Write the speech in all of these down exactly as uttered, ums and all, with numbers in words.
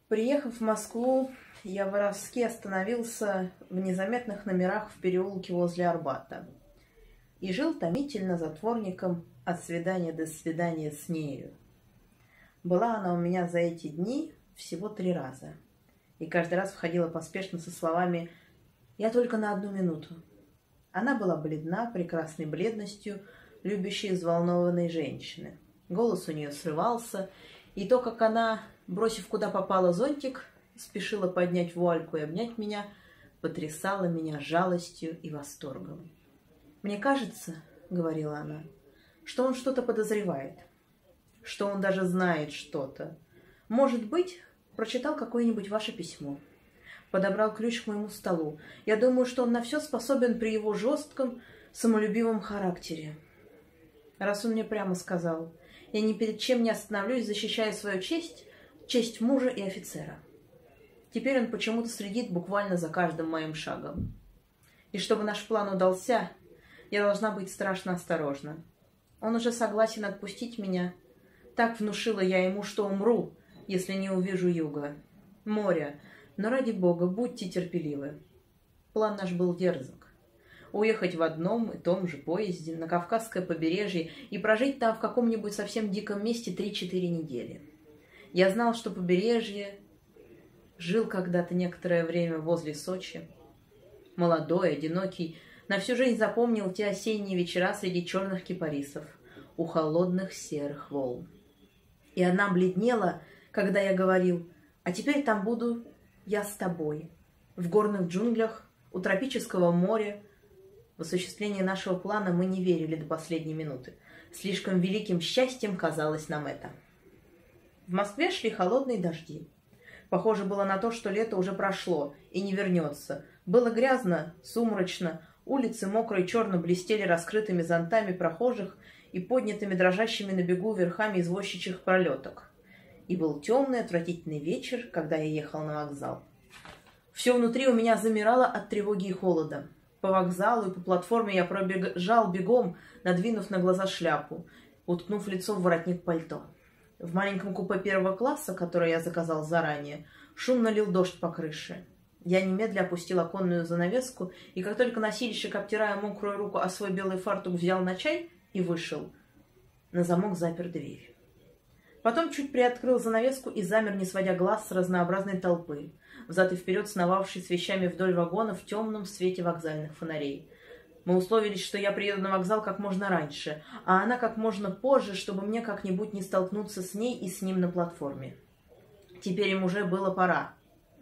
Приехав в Москву, я воровски остановился в незаметных номерах в переулке возле Арбата и жил томительно затворником от свидания до свидания с нею. Была она у меня за эти дни всего три раза, и каждый раз входила поспешно со словами «Я только на одну минуту». Она была бледна, прекрасной бледностью любящей взволнованной женщины. Голос у нее срывался, и то, как она, бросив куда попало зонтик, спешила поднять вуальку и обнять меня, потрясало меня жалостью и восторгом. «Мне кажется, — говорила она, — что он что-то подозревает, что он даже знает что-то. Может быть, прочитал какое-нибудь ваше письмо, подобрал ключ к моему столу. Я думаю, что он на все способен при его жестком, самолюбивом характере. Раз он мне прямо сказал, я ни перед чем не остановлюсь, защищая свою честь, честь мужа и офицера. Теперь он почему-то следит буквально за каждым моим шагом. И чтобы наш план удался, я должна быть страшно осторожна. Он уже согласен отпустить меня. Так внушила я ему, что умру, если не увижу юга, моря. Но ради бога, будьте терпеливы. План наш был дерзок. Уехать в одном и том же поезде на Кавказское побережье и прожить там в каком-нибудь совсем диком месте три-четыре недели. Я знал, что побережье... Жил когда-то некоторое время возле Сочи. Молодой, одинокий, на всю жизнь запомнил те осенние вечера среди черных кипарисов, у холодных серых волн. И она бледнела, когда я говорил, а теперь там буду я с тобой, в горных джунглях, у тропического моря. В осуществление нашего плана мы не верили до последней минуты. Слишком великим счастьем казалось нам это. В Москве шли холодные дожди. Похоже было на то, что лето уже прошло и не вернется. Было грязно, сумрачно, улицы мокрые черно блестели раскрытыми зонтами прохожих и поднятыми дрожащими на бегу верхами извозчичьих пролеток. И был темный, отвратительный вечер, когда я ехал на вокзал. Все внутри у меня замирало от тревоги и холода. По вокзалу и по платформе я пробежал бегом, надвинув на глаза шляпу, уткнув лицо в воротник пальто. В маленьком купе первого класса, которое я заказал заранее, шумно лил дождь по крыше. Я немедля опустил оконную занавеску, и как только носильщик, обтирая мокрую руку о свой белый фартук, взял на чай и вышел, на замок запер дверь. Потом чуть приоткрыл занавеску и замер, не сводя глаз с разнообразной толпы, взад и вперед сновавшей с вещами вдоль вагона в темном свете вокзальных фонарей. Мы условились, что я приеду на вокзал как можно раньше, а она как можно позже, чтобы мне как-нибудь не столкнуться с ней и с ним на платформе. Теперь им уже было пора.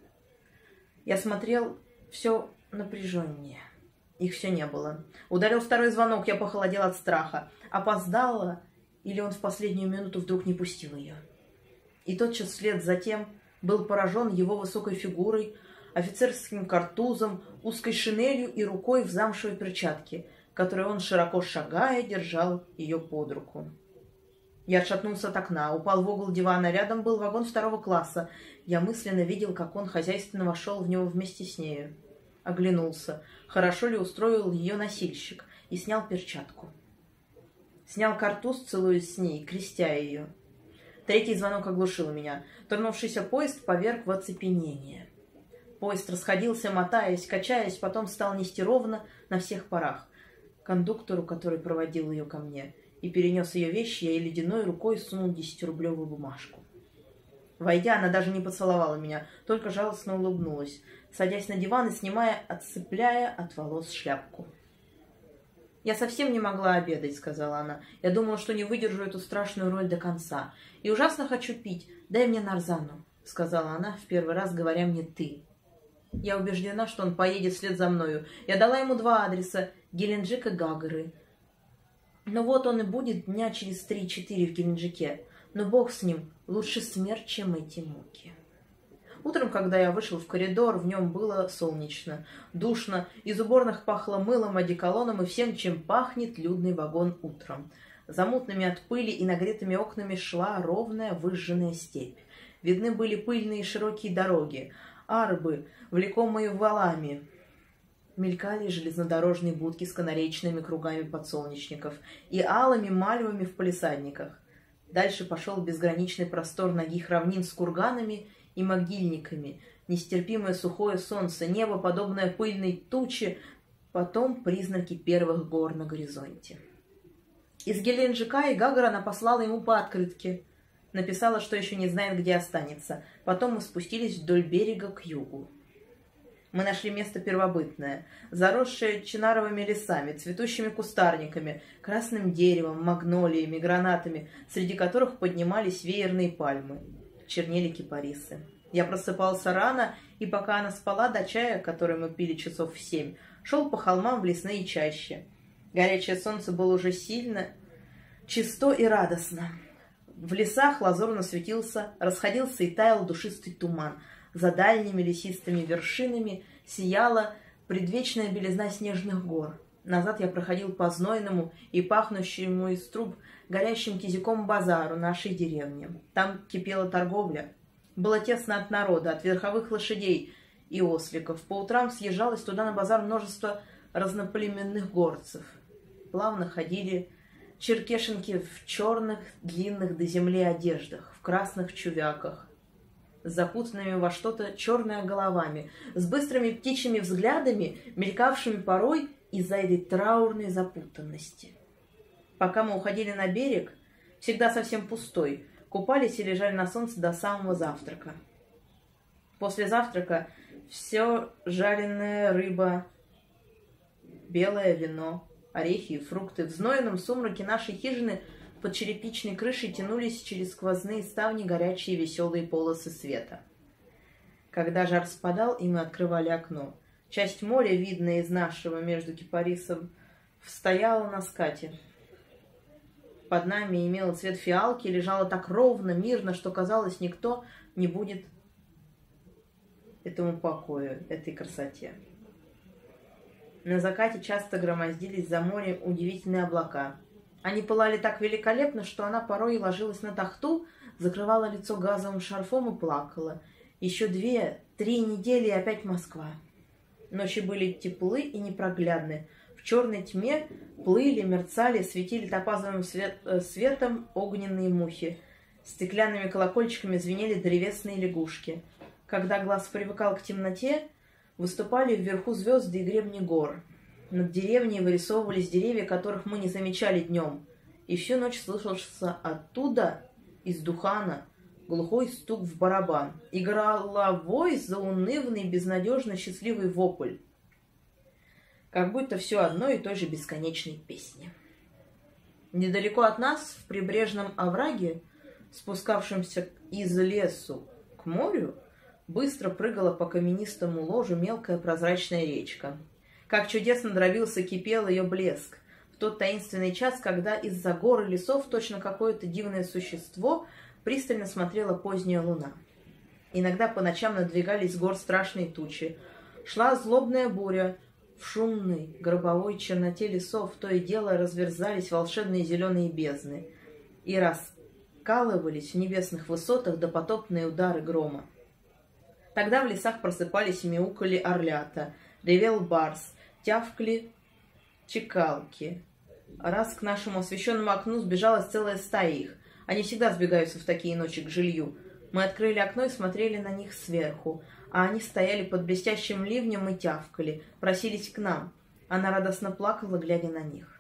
Я смотрел все напряженнее. Их все не было. Ударил второй звонок, я похолодел от страха. Опоздала, или он в последнюю минуту вдруг не пустил ее. И тотчас вслед за тем был поражен его высокой фигурой, офицерским картузом, узкой шинелью и рукой в замшевой перчатке, которой он, широко шагая, держал ее под руку. Я отшатнулся от окна, упал в угол дивана. Рядом был вагон второго класса. Я мысленно видел, как он хозяйственно вошел в него вместе с нею. Оглянулся, хорошо ли устроил ее носильщик, и снял перчатку. Снял картуз, целуясь с ней, крестя ее. Третий звонок оглушил меня. Тронувшийся поезд поверг в оцепенение. Поезд расходился, мотаясь, качаясь, потом стал нести ровно на всех парах. Кондуктору, который проводил ее ко мне и перенес ее вещи, я ей ледяной рукой сунул десятирублевую бумажку. Войдя, она даже не поцеловала меня, только жалостно улыбнулась, садясь на диван и снимая, отцепляя от волос шляпку. «Я совсем не могла обедать», — сказала она. «Я думала, что не выдержу эту страшную роль до конца. И ужасно хочу пить. Дай мне нарзану», — сказала она, в первый раз говоря мне «ты». Я убеждена, что он поедет вслед за мною. Я дала ему два адреса — Геленджик и Гагары. Но вот он и будет дня через три-четыре в Геленджике. Но бог с ним, лучше смерть, чем эти муки. Утром, когда я вышел в коридор, в нем было солнечно, душно, из уборных пахло мылом, одеколоном и всем, чем пахнет людный вагон утром. За мутными от пыли и нагретыми окнами шла ровная выжженная степь. Видны были пыльные и широкие дороги, арбы, влекомые валами. Мелькали железнодорожные будки с канареечными кругами подсолнечников и алыми мальвами в палисадниках. Дальше пошел безграничный простор нагих равнин с курганами и могильниками, нестерпимое сухое солнце, небо, подобное пыльной туче, потом признаки первых гор на горизонте. Из Геленджика и Гагара она послала ему по открытке. Написала, что еще не знает, где останется. Потом мы спустились вдоль берега к югу. Мы нашли место первобытное, заросшее чинаровыми лесами, цветущими кустарниками, красным деревом, магнолиями, гранатами, среди которых поднимались веерные пальмы. Чернели кипарисы. Я просыпался рано, и пока она спала, до чая, который мы пили часов в семь, шел по холмам в лесные чащи. Горячее солнце было уже сильно, чисто и радостно. В лесах лазурно светился, расходился и таял душистый туман. За дальними лесистыми вершинами сияла предвечная белизна снежных гор. Назад я проходил по знойному и пахнущему из труб горящим кизиком базару нашей деревни. Там кипела торговля. Было тесно от народа, от верховых лошадей и осликов. По утрам съезжалось туда на базар множество разноплеменных горцев. Плавно ходили черкешенки в черных, длинных до земли одеждах, в красных чувяках, с запутанными во что-то черное головами, с быстрыми птичьими взглядами, мелькавшими порой из-за этой траурной запутанности. Пока мы уходили на берег, всегда совсем пустой, купались и лежали на солнце до самого завтрака. После завтрака все жареная рыба, белое вино, орехи и фрукты. В знойном сумраке нашей хижины под черепичной крышей тянулись через сквозные ставни горячие веселые полосы света. Когда жар спадал, и мы открывали окно, часть моря, видная из нашего между кипарисом, стояла на скате. Под нами имела цвет фиалки и лежала так ровно, мирно, что, казалось, никто не будет этому покою, этой красоте. На закате часто громоздились за морем удивительные облака. Они пылали так великолепно, что она порой ложилась на тахту, закрывала лицо газовым шарфом и плакала. Еще две, три недели и опять Москва. Ночи были теплы и непроглядны. В черной тьме плыли, мерцали, светили топазовым свет, э, светом огненные мухи. Стеклянными колокольчиками звенели древесные лягушки. Когда глаз привыкал к темноте, выступали вверху звезды и гребни гор. Над деревней вырисовывались деревья, которых мы не замечали днем. И всю ночь слышался оттуда, из Духана, глухой стук в барабан и горловой, заунывный, безнадежно счастливый вопль. Как будто все одной и той же бесконечной песни. Недалеко от нас, в прибрежном овраге, спускавшемся из лесу к морю, быстро прыгала по каменистому ложу мелкая прозрачная речка. Как чудесно дробился, кипел ее блеск. В тот таинственный час, когда из-за гор и лесов точно какое-то дивное существо пристально смотрела поздняя луна. Иногда по ночам надвигались с гор страшные тучи. Шла злобная буря. В шумной, гробовой черноте лесов то и дело разверзались волшебные зеленые бездны и раскалывались в небесных высотах допотопные удары грома. Тогда в лесах просыпались и мяукали орлята, ревел барс, тявкли чекалки. Раз к нашему освещенному окну сбежалась целая стая их. Они всегда сбегаются в такие ночи к жилью. Мы открыли окно и смотрели на них сверху, а они стояли под блестящим ливнем и тявкали, просились к нам. Она радостно плакала, глядя на них.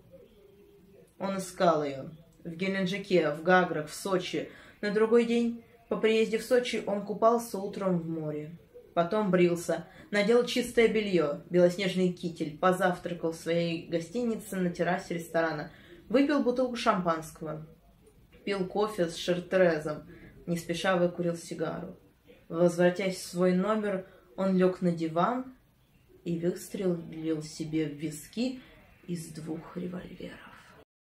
Он искал ее. В Геленджике, в Гаграх, в Сочи. На другой день, по приезде в Сочи, он купался утром в море. Потом брился, надел чистое белье, белоснежный китель, позавтракал в своей гостинице на террасе ресторана, выпил бутылку шампанского, пил кофе с шартрезом, не спеша выкурил сигару. Возвратясь в свой номер, он лег на диван и выстрелил себе в виски из двух револьверов.